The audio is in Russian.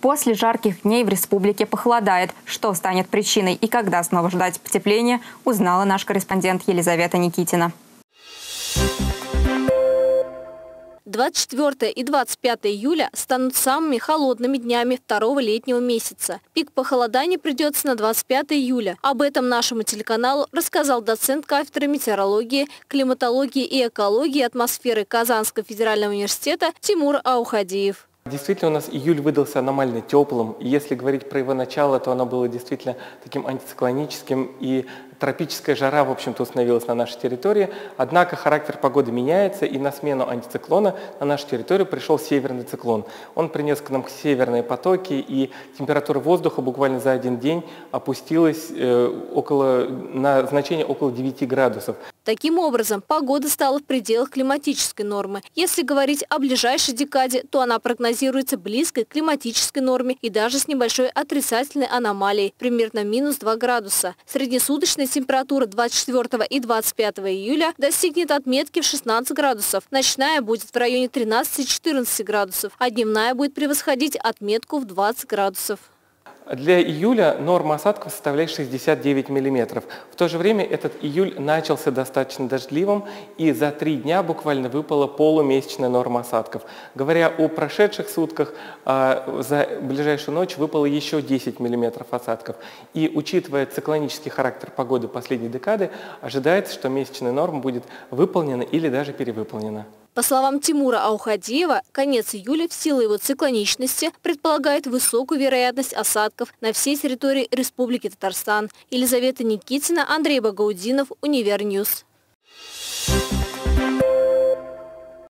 После жарких дней в республике похолодает. Что станет причиной и когда снова ждать потепления, узнала наш корреспондент Елизавета Никитина. 24 и 25 июля станут самыми холодными днями второго летнего месяца. Пик похолодания придется на 25 июля. Об этом нашему телеканалу рассказал доцент кафедры метеорологии, климатологии и экологии атмосферы Казанского федерального университета Тимур Аухадиев. Действительно, у нас июль выдался аномально теплым, и если говорить про его начало, то оно было действительно таким антициклоническим, и тропическая жара, в общем-то, установилась на нашей территории. Однако характер погоды меняется, и на смену антициклона на нашу территорию пришел северный циклон. Он принес к нам северные потоки, и температура воздуха буквально за один день опустилась на значение около 9 градусов. Таким образом, погода стала в пределах климатической нормы. Если говорить о ближайшей декаде, то она прогнозируется близкой к климатической норме и даже с небольшой отрицательной аномалией, примерно минус 2 градуса. Среднесуточная температура 24 и 25 июля достигнет отметки в 16 градусов. Ночная будет в районе 13-14 градусов, а дневная будет превосходить отметку в 20 градусов. Для июля норма осадков составляет 69 миллиметров. В то же время этот июль начался достаточно дождливым, и за 3 дня буквально выпала полумесячная норма осадков. Говоря о прошедших сутках, за ближайшую ночь выпало еще 10 миллиметров осадков. И учитывая циклонический характер погоды последней декады, ожидается, что месячная норма будет выполнена или даже перевыполнена. По словам Тимура Аухадиева, конец июля в силу его циклоничности предполагает высокую вероятность осадков на всей территории Республики Татарстан. Елизавета Никитина, Андрей Багаудинов, Универньюз.